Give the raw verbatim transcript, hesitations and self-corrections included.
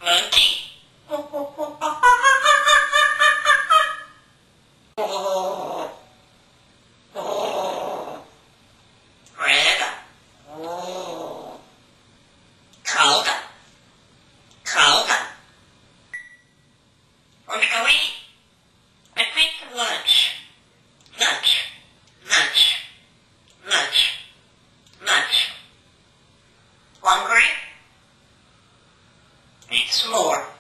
Monkey. Red. Cold. Cold. We're gonna eat. I think lunch. Lunch. Lunch. Lunch. Lunch. Hungry? Eat some more.